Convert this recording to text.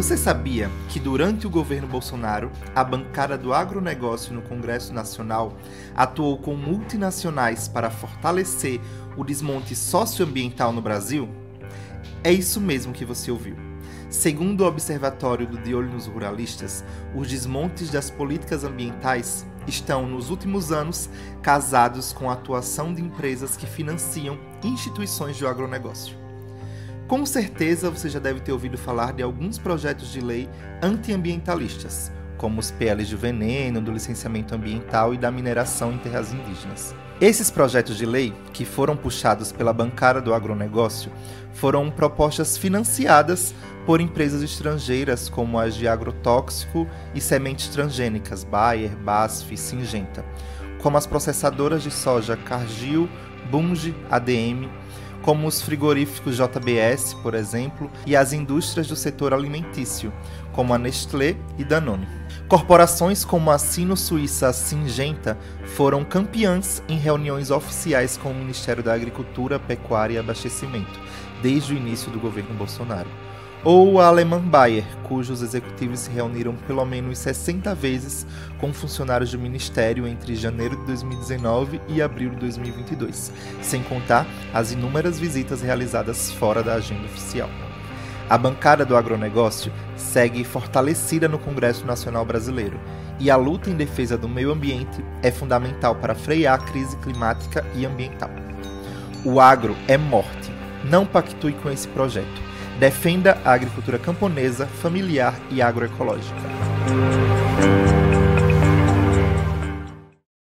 Você sabia que durante o governo Bolsonaro, a bancada do agronegócio no Congresso Nacional atuou com multinacionais para fortalecer o desmonte socioambiental no Brasil? É isso mesmo que você ouviu. Segundo o Observatório do De Olho nos Ruralistas, os desmontes das políticas ambientais estão, nos últimos anos, casados com a atuação de empresas que financiam instituições do agronegócio. Com certeza você já deve ter ouvido falar de alguns projetos de lei antiambientalistas, como os PLs do veneno, do licenciamento ambiental e da mineração em terras indígenas. Esses projetos de lei, que foram puxados pela bancada do agronegócio, foram propostas financiadas por empresas estrangeiras como as de agrotóxico e sementes transgênicas Bayer, BASF e Syngenta, como as processadoras de soja Cargill, Bunge, ADM, como os frigoríficos JBS, por exemplo, e as indústrias do setor alimentício, como a Nestlé e Danone. Corporações como a sino-suíça Syngenta foram campeãs em reuniões oficiais com o Ministério da Agricultura, Pecuária e Abastecimento, desde o início do governo Bolsonaro. Ou a alemã Bayer, cujos executivos se reuniram pelo menos 60 vezes com funcionários do Ministério entre janeiro de 2019 e abril de 2022, sem contar as inúmeras visitas realizadas fora da agenda oficial. A bancada do agronegócio segue fortalecida no Congresso Nacional Brasileiro, e a luta em defesa do meio ambiente é fundamental para frear a crise climática e ambiental. O agro é morte. Não pactue com esse projeto. Defenda a agricultura camponesa, familiar e agroecológica.